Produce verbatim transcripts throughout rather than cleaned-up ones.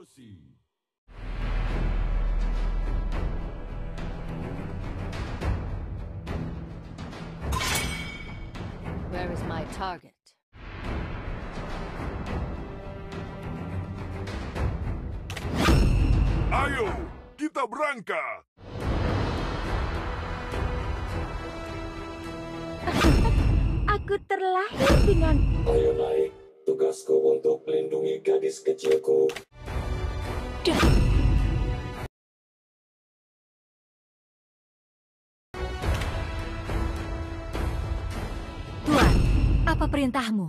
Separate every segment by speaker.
Speaker 1: Eksekusi.
Speaker 2: Where is my target?
Speaker 1: Ayo, kita berangkat.
Speaker 3: Aku terlahir dengan...
Speaker 4: Ayo naik, tugasku untuk melindungi gadis kecilku.
Speaker 3: Tuan, apa perintahmu?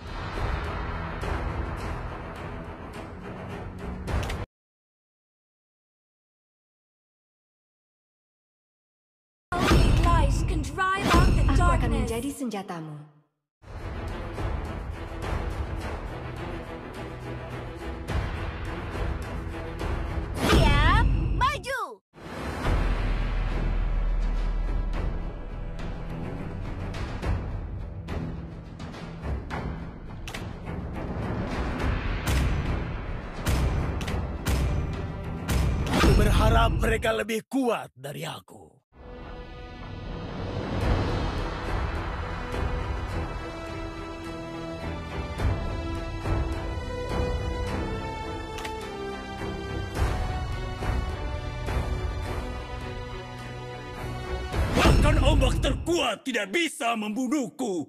Speaker 3: Aku akan menjadi senjatamu.
Speaker 2: Siap, maju!
Speaker 5: Aku berharap mereka lebih kuat dari aku. Bahkan ombak terkuat tidak bisa membunuhku.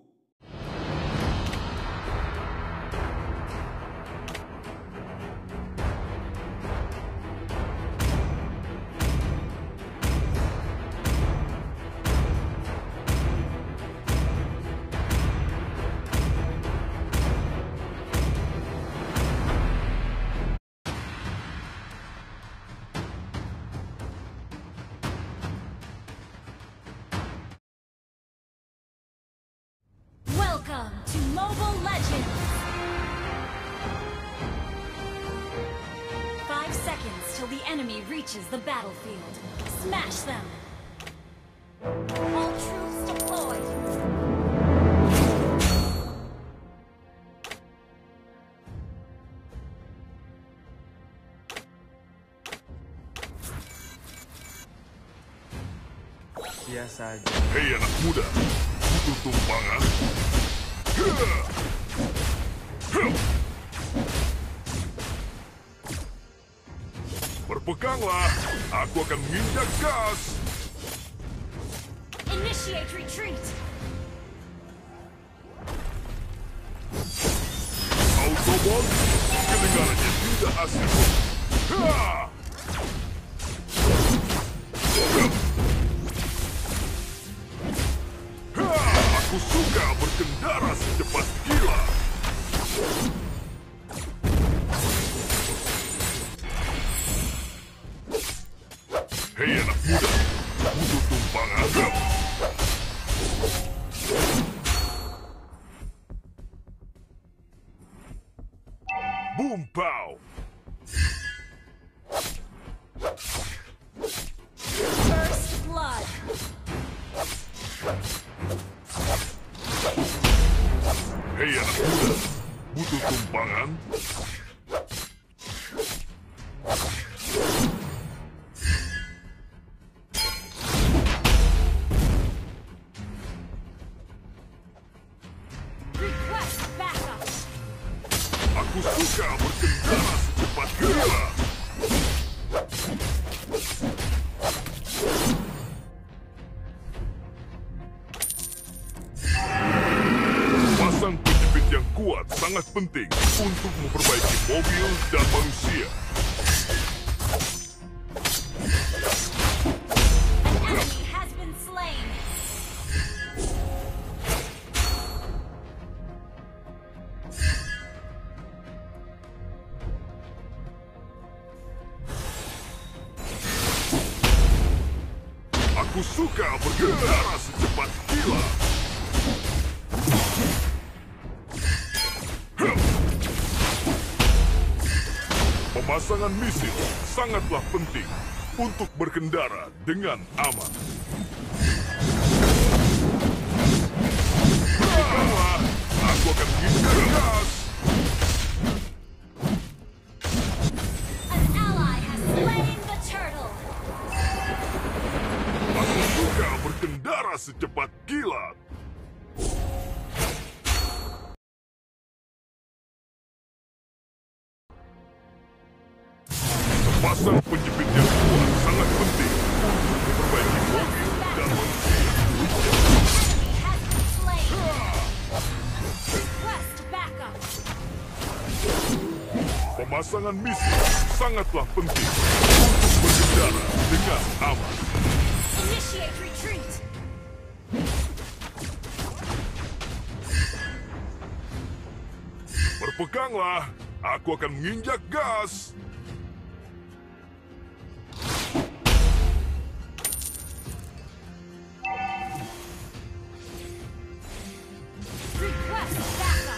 Speaker 6: Welcome to Mobile Legends! Five seconds till the enemy reaches the battlefield. Smash them! All troops deployed!
Speaker 7: Biasa aja.
Speaker 1: Hei anak muda, butuh tumpangan? Berpeganglah, aku akan menginjak gas.
Speaker 6: Initiate retreat!
Speaker 1: Autobot, kedengarannya tidak asing. Ha! Aku suka berkendara secepat gila. Hei anak muda, butuh tumpangan? Boom pow!
Speaker 6: First blood!
Speaker 1: Hei anak muda, butuh tumpangan?
Speaker 6: Request backup!
Speaker 1: Aku suka berkendara secepat gila. Pasang penjepit yang kuat sangat penting untuk memperbaiki mobil dan manusia.
Speaker 6: An enemy has been slain!
Speaker 1: Aku suka berkendara secepat gila. Pemasangan misil sangatlah penting untuk berkendara dengan aman. Berkendara, aku akan mengincar gas. suka berkendara secepat kilat. Sepasang penjepit yang kuat sangat penting untuk memperbaiki mobil dan manusia. Pemasangan misi sangatlah penting untuk berkendara dengan aman.
Speaker 6: Initiate retreat.
Speaker 1: Berpeganglah, aku akan menginjak gas.
Speaker 6: Request backup.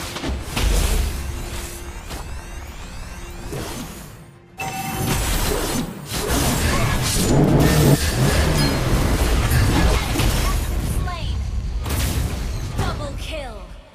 Speaker 6: Slain. Double kill.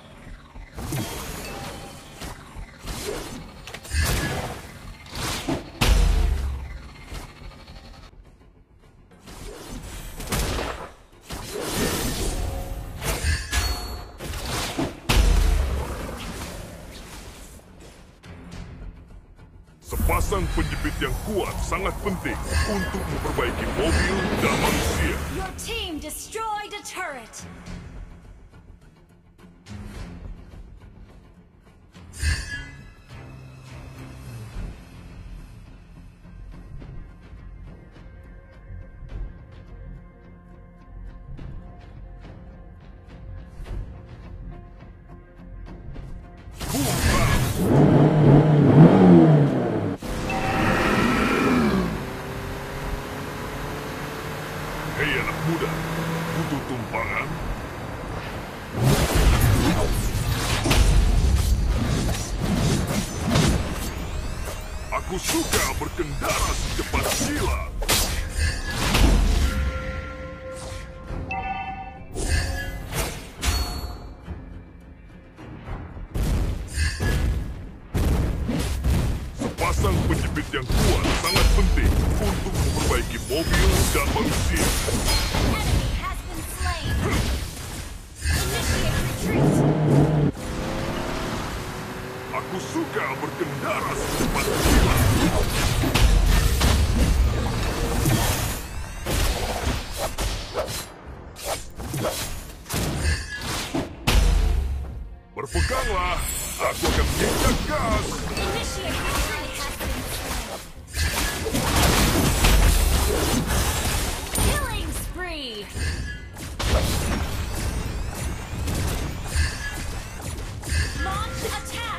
Speaker 1: Sepasang penjepit yang kuat sangat penting untuk memperbaiki mobil dan manusia.
Speaker 6: Your team destroyed a turret.
Speaker 1: Hei anak muda, butuh tumpangan? Aku suka berkendara secepat kilat. Sepasang penjepit yang kuat sangat penting untuk memperbaiki mobil dan manusia.
Speaker 6: Enemy has been slain. Initiate retreat.
Speaker 1: Aku suka berkendara secepat kilat. Berpeganglah, aku akan menginjak gas.
Speaker 6: Initiate retreat has been slain. Killing spree. Launch attack.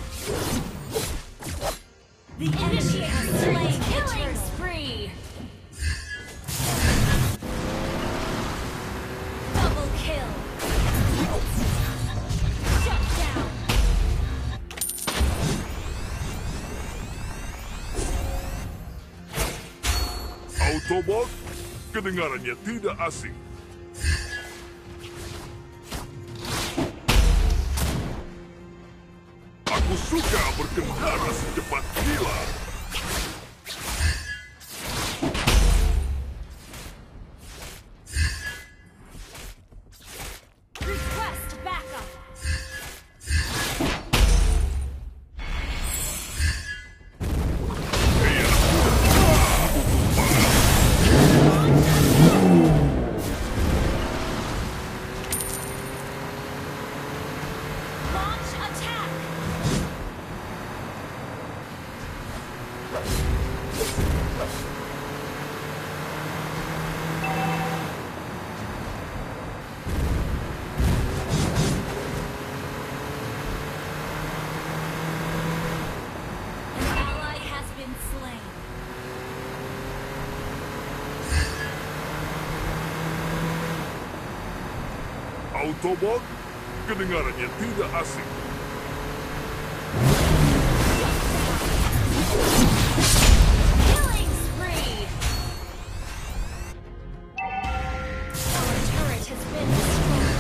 Speaker 6: The initiate has slain. Killing spree. Double kill. Shut down.
Speaker 1: Autobot, kedengarannya tidak asing. Aku suka berkendara secepat kilat.
Speaker 6: Request backup.
Speaker 1: Hei anak muda, butuh tumpangan?
Speaker 6: Launch attack. An ally has been slain.
Speaker 1: Autobot, kedengarannya tidak asing.
Speaker 6: Killing spree. Our turret has been destroyed.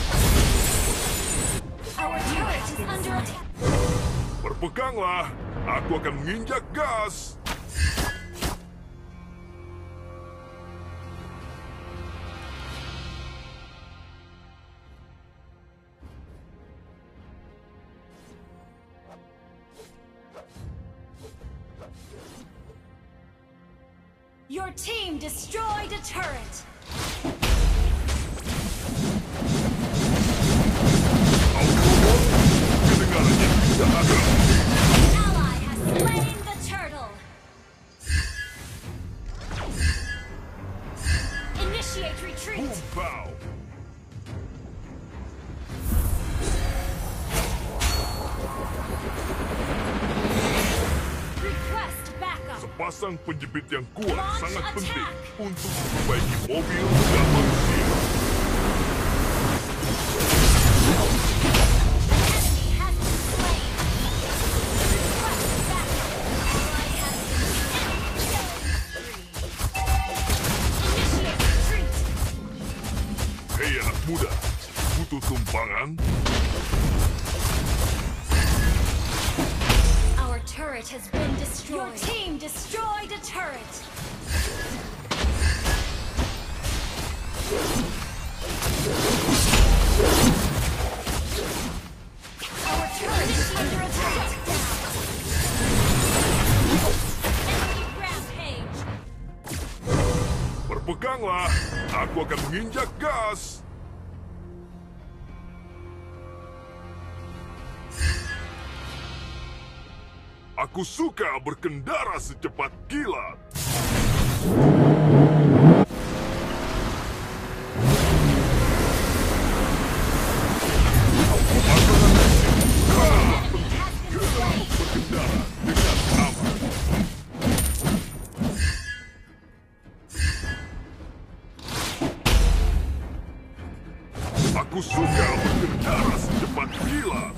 Speaker 6: Our turret is under attack.
Speaker 1: Berpeganglah, Aku akan menginjak gas.
Speaker 6: Your team destroyed a turret.
Speaker 1: Kedengarannya tidak ada.
Speaker 6: An ally has slain the turtle. Initiate retreat.
Speaker 1: Boom pow.
Speaker 6: Request backup.
Speaker 1: Sepasang penjepit yang kuat
Speaker 6: Launch
Speaker 1: sangat penting
Speaker 6: attack.
Speaker 1: untuk memperbaiki mobil dan manusia.
Speaker 6: Enemy has been slain. Request backup. Ally has been slain. Initiate retreat.
Speaker 1: Hei anak muda, butuh tumpangan?
Speaker 6: Our turret has been destroyed. Your team destroyed a turret. Our turret is under attack. Enemy rampage.
Speaker 1: Berpeganglah, aku akan menginjak gas. Aku suka berkendara secepat kilat.
Speaker 6: Enemy has been slain.
Speaker 1: Berkendara dengan aman. Aku suka berkendara secepat kilat.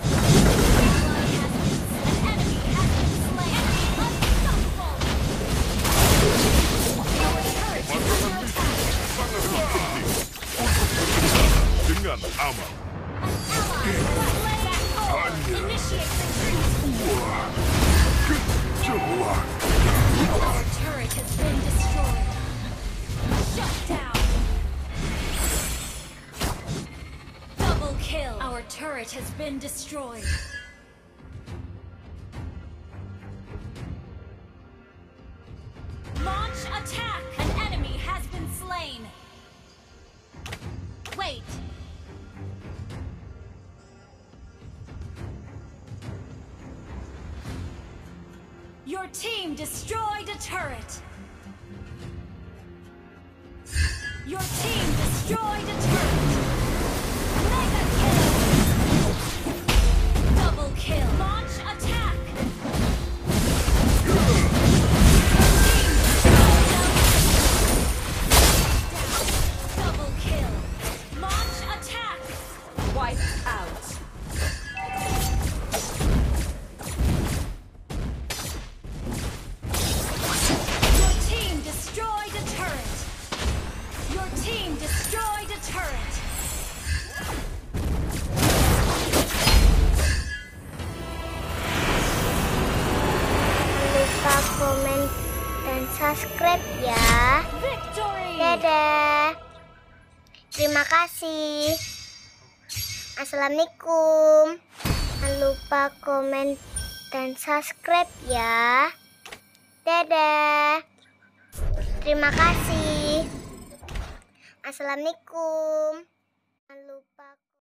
Speaker 1: Dengan aman. Hanya wah, kejauhan.
Speaker 6: Our turret has been destroyed. Shut down. Double kill. Our turret has been destroyed. Launch attack. An enemy has been slain. Wait. Your team destroyed a turret. Your team destroyed a turret. Mega kill. Double kill. Launch attack. Double kill. Launch attack.
Speaker 2: Wiped out.
Speaker 6: Your team destroyed a turret. Your team destroyed a turret.
Speaker 8: Jangan lupa komen dan subscribe ya.
Speaker 6: Victory!
Speaker 8: Dadah. Terima kasih. Assalamualaikum. Jangan lupa komen dan subscribe ya. Dadah. Terima kasih. Assalamualaikum. Jangan lupa